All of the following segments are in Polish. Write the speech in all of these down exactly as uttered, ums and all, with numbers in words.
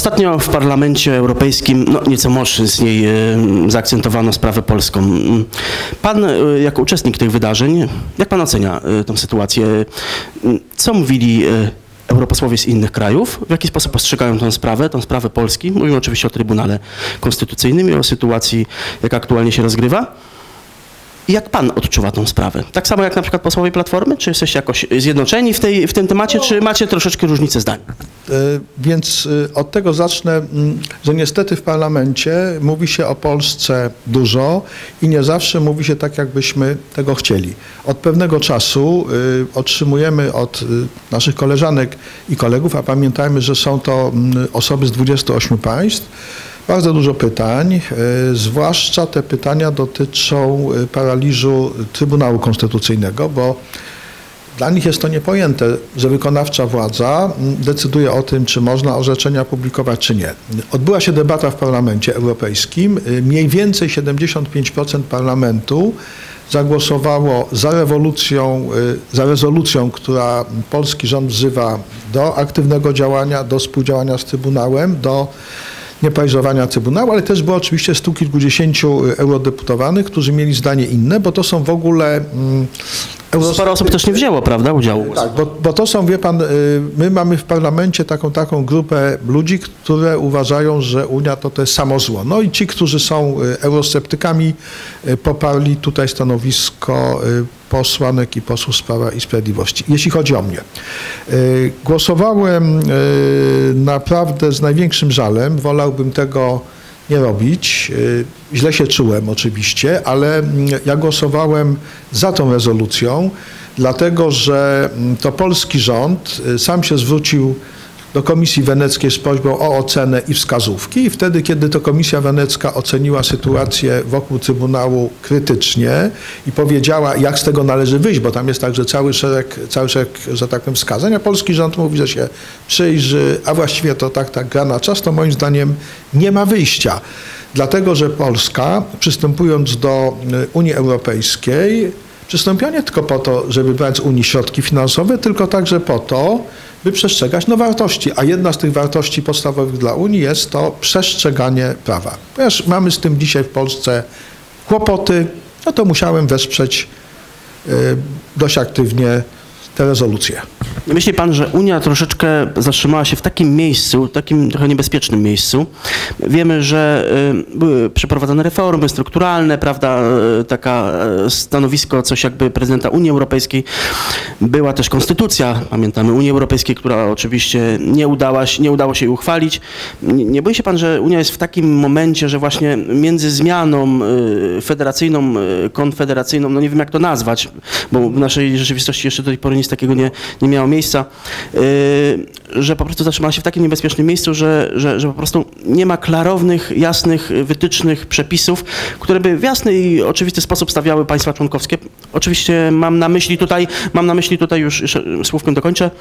Ostatnio w Parlamencie Europejskim no, nieco mocniej zaakcentowano sprawę polską. Pan jako uczestnik tych wydarzeń, jak pan ocenia tę sytuację? Co mówili europosłowie z innych krajów? W jaki sposób postrzegają tę sprawę, tę sprawę Polski? Mówimy oczywiście o Trybunale Konstytucyjnym i o sytuacji, jaka aktualnie się rozgrywa. I jak pan odczuwa tę sprawę? Tak samo jak na przykład posłowie Platformy? Czy jesteście jakoś zjednoczeni w, tej, w tym temacie, czy macie troszeczkę różnicę zdań? Więc od tego zacznę, że niestety w parlamencie mówi się o Polsce dużo i nie zawsze mówi się tak, jakbyśmy tego chcieli. Od pewnego czasu otrzymujemy od naszych koleżanek i kolegów, a pamiętajmy, że są to osoby z dwudziestu ośmiu państw, bardzo dużo pytań, zwłaszcza te pytania dotyczą paraliżu Trybunału Konstytucyjnego, bo dla nich jest to niepojęte, że wykonawcza władza decyduje o tym, czy można orzeczenia publikować, czy nie. Odbyła się debata w Parlamencie Europejskim. Mniej więcej siedemdziesiąt pięć procent parlamentu zagłosowało za rewolucją, za rezolucją, która polski rząd wzywa do aktywnego działania, do współdziałania z Trybunałem, do nieparaliżowania Trybunału, ale też było oczywiście stu kilkudziesięciu eurodeputowanych, którzy mieli zdanie inne, bo to są w ogóle... Mm, Sporo osób też nie wzięło, prawda, udziału. Tak, bo, bo to są, wie pan, my mamy w parlamencie taką, taką grupę ludzi, które uważają, że Unia to, to jest samo zło. No i ci, którzy są eurosceptykami, poparli tutaj stanowisko posłanek i posłów z Prawa i Sprawiedliwości. Jeśli chodzi o mnie, głosowałem naprawdę z największym żalem, wolałbym tego nie robić. Źle się czułem oczywiście, ale ja głosowałem za tą rezolucją, dlatego że to polski rząd sam się zwrócił do Komisji Weneckiej z prośbą o ocenę i wskazówki i wtedy, kiedy to Komisja Wenecka oceniła sytuację wokół Trybunału krytycznie i powiedziała, jak z tego należy wyjść, bo tam jest także cały szereg, cały szereg, że tak powiem, wskazań, a polski rząd mówi, że się przyjrzy, a właściwie to tak, tak gra na czas, to moim zdaniem nie ma wyjścia. Dlatego, że Polska, przystępując do Unii Europejskiej, przystąpiła nie tylko po to, żeby brać z Unii środki finansowe, tylko także po to, by przestrzegać no, wartości. A jedna z tych wartości podstawowych dla Unii jest to przestrzeganie prawa. Ponieważ mamy z tym dzisiaj w Polsce kłopoty, no to musiałem wesprzeć y, dość aktywnie tę rezolucję. Myśli pan, że Unia troszeczkę zatrzymała się w takim miejscu, takim trochę niebezpiecznym miejscu? Wiemy, że były przeprowadzone reformy strukturalne, prawda, taka stanowisko, coś jakby prezydenta Unii Europejskiej. Była też konstytucja, pamiętamy, Unii Europejskiej, która oczywiście nie udała się, nie udało się jej uchwalić. Nie, nie boi się pan, że Unia jest w takim momencie, że właśnie między zmianą federacyjną, konfederacyjną, no nie wiem jak to nazwać, bo w naszej rzeczywistości jeszcze do tej pory nic takiego nie, nie miało miejsca, yy, że po prostu zatrzymała się w takim niebezpiecznym miejscu, że, że, że po prostu nie ma klarownych, jasnych wytycznych, przepisów, które by w jasny i oczywisty sposób stawiały państwa członkowskie. Oczywiście mam na myśli tutaj, mam na myśli tutaj już, już słówkiem dokończę,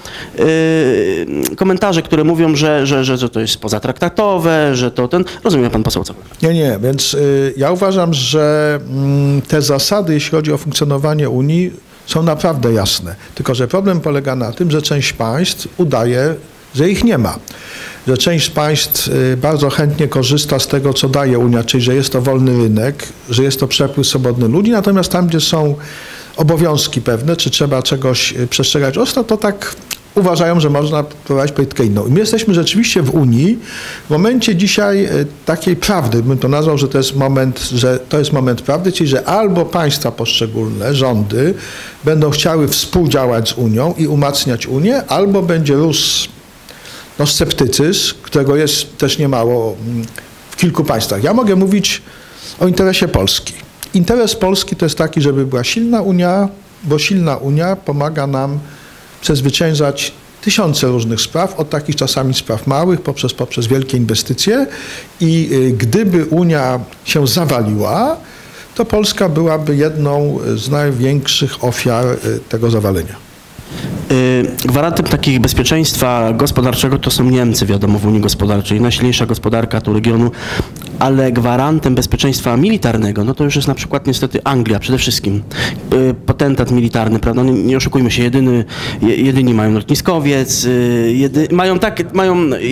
yy, komentarze, które mówią, że, że, że, że to jest pozatraktatowe, że to ten... Rozumie pan poseł, co? Nie, nie, więc yy, ja uważam, że yy, te zasady, jeśli chodzi o funkcjonowanie Unii, są naprawdę jasne. Tylko że problem polega na tym, że część państw udaje, że ich nie ma. Że część państw bardzo chętnie korzysta z tego, co daje Unia, czyli że jest to wolny rynek, że jest to przepływ swobodny ludzi, natomiast tam, gdzie są obowiązki pewne, czy trzeba czegoś przestrzegać ostro, to tak uważają, że można prowadzić politykę inną. I my jesteśmy rzeczywiście w Unii w momencie dzisiaj takiej prawdy, bym to nazwał, że to jest moment, że to jest moment prawdy, czyli że albo państwa poszczególne, rządy będą chciały współdziałać z Unią i umacniać Unię, albo będzie rósł no, sceptycyzm, którego jest też niemało w kilku państwach. Ja mogę mówić o interesie Polski. Interes Polski to jest taki, żeby była silna Unia, bo silna Unia pomaga nam przezwyciężać tysiące różnych spraw, od takich czasami spraw małych, poprzez, poprzez wielkie inwestycje i y, gdyby Unia się zawaliła, to Polska byłaby jedną z największych ofiar y, tego zawalenia. Gwarantem takich bezpieczeństwa gospodarczego to są Niemcy, wiadomo, w Unii Gospodarczej. Najsilniejsza gospodarka tu regionu. ale gwarantem bezpieczeństwa militarnego, no to już jest na przykład niestety Anglia przede wszystkim. Potentat militarny, prawda? Nie, nie oszukujmy się, jedyny, jedyni mają lotniskowiec, jedy, mają tak, mają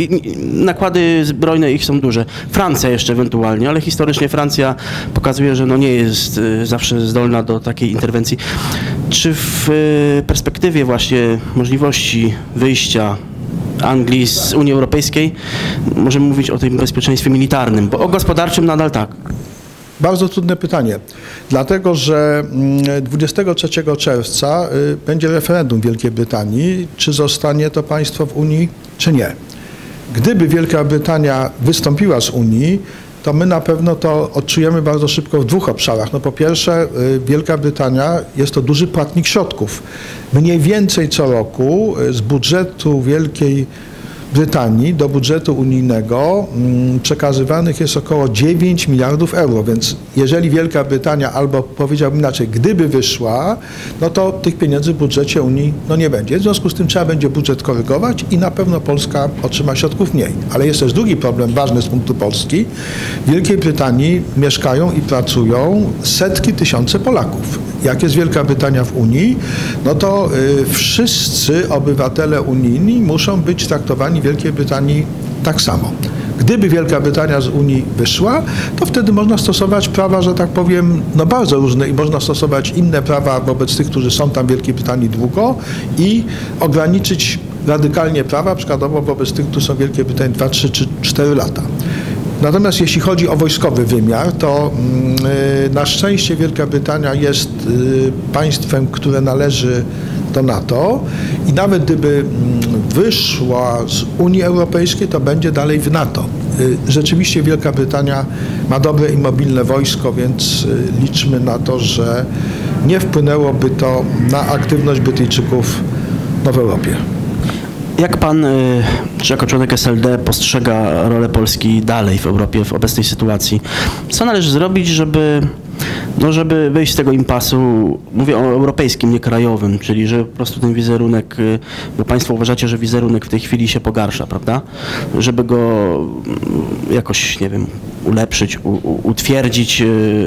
nakłady zbrojne, ich są duże. Francja jeszcze ewentualnie, ale historycznie Francja pokazuje, że no nie jest zawsze zdolna do takiej interwencji. Czy w perspektywie właśnie możliwości wyjścia Anglii z Unii Europejskiej możemy mówić o tym bezpieczeństwie militarnym, bo o gospodarczym nadal tak? Bardzo trudne pytanie, dlatego że dwudziestego trzeciego czerwca będzie referendum w Wielkiej Brytanii, czy zostanie to państwo w Unii, czy nie. Gdyby Wielka Brytania wystąpiła z Unii, to my na pewno to odczujemy bardzo szybko w dwóch obszarach. No po pierwsze, Wielka Brytania jest to duży płatnik środków. Mniej więcej co roku z budżetu Wielkiej Brytanii do budżetu unijnego przekazywanych jest około dziewięć miliardów euro, więc jeżeli Wielka Brytania, albo powiedziałbym inaczej, gdyby wyszła, no to tych pieniędzy w budżecie Unii no nie będzie. W związku z tym trzeba będzie budżet korygować i na pewno Polska otrzyma środków mniej. Ale jest też drugi problem ważny z punktu Polski. W Wielkiej Brytanii mieszkają i pracują setki tysięcy Polaków. Jak jest Wielka Brytania w Unii, no to y, wszyscy obywatele unijni muszą być traktowani w Wielkiej Brytanii tak samo. Gdyby Wielka Brytania z Unii wyszła, to wtedy można stosować prawa, że tak powiem, no bardzo różne i można stosować inne prawa wobec tych, którzy są tam w Wielkiej Brytanii długo i ograniczyć radykalnie prawa, przykładowo wobec tych, którzy są w Wielkiej Brytanii dwa, trzy czy cztery lata. Natomiast jeśli chodzi o wojskowy wymiar, to yy, na szczęście Wielka Brytania jest yy, państwem, które należy do NATO i nawet gdyby wyszła z Unii Europejskiej, to będzie dalej w NATO. Yy, rzeczywiście Wielka Brytania ma dobre i mobilne wojsko, więc yy, liczmy na to, że nie wpłynęłoby to na aktywność Brytyjczyków no, w Europie. Jak pan, czy jako członek S L D, postrzega rolę Polski dalej w Europie w obecnej sytuacji? Co należy zrobić, żeby, no żeby wyjść z tego impasu, mówię o europejskim, nie krajowym, czyli że po prostu ten wizerunek, bo państwo uważacie, że wizerunek w tej chwili się pogarsza, prawda? Żeby go jakoś, nie wiem, ulepszyć, u, utwierdzić.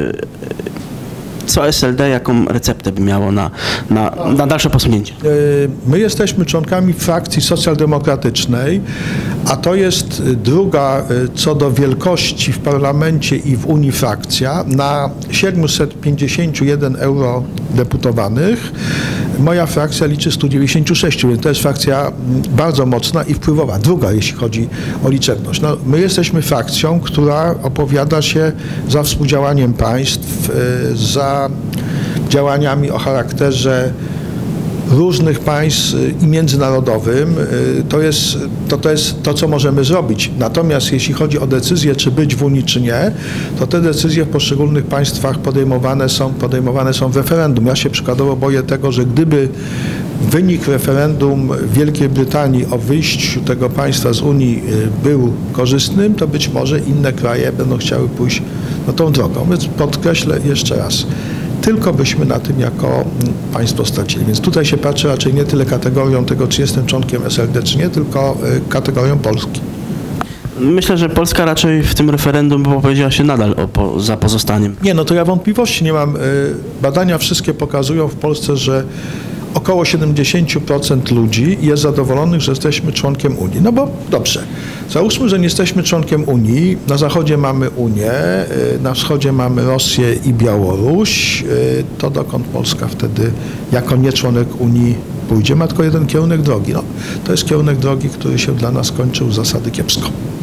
Co S L D, jaką receptę by miało na, na, na dalsze posunięcie? My jesteśmy członkami frakcji socjaldemokratycznej, a to jest druga co do wielkości w parlamencie i w Unii frakcja na siedemset pięćdziesiąt jeden eurodeputowanych. Moja frakcja liczy stu dziewięćdziesięciu sześciu, więc to jest frakcja bardzo mocna i wpływowa. Druga, jeśli chodzi o liczebność. No, my jesteśmy frakcją, która opowiada się za współdziałaniem państw, za działaniami o charakterze różnych państw i międzynarodowym. To jest to, to jest to, co możemy zrobić. Natomiast jeśli chodzi o decyzję, czy być w Unii, czy nie, to te decyzje w poszczególnych państwach podejmowane są, podejmowane są w referendum. Ja się przykładowo boję tego, że gdyby wynik referendum w Wielkiej Brytanii o wyjściu tego państwa z Unii był korzystnym, to być może inne kraje będą chciały pójść no, tą drogą. Więc podkreślę jeszcze raz, tylko byśmy na tym jako państwo stracili. Więc tutaj się patrzy raczej nie tyle kategorią tego, czy jestem członkiem S L D, czy nie, tylko kategorią Polski. Myślę, że Polska raczej w tym referendum powiedziała się nadal o, po, za pozostaniem. Nie, no to ja wątpliwości nie mam. Badania wszystkie pokazują w Polsce, że około siedemdziesiąt procent ludzi jest zadowolonych, że jesteśmy członkiem Unii. No bo dobrze, załóżmy, że nie jesteśmy członkiem Unii, na zachodzie mamy Unię, na wschodzie mamy Rosję i Białoruś, to dokąd Polska wtedy jako nieczłonek Unii pójdzie? Ma tylko jeden kierunek drogi. No, to jest kierunek drogi, który się dla nas kończył z zasady kiepsko.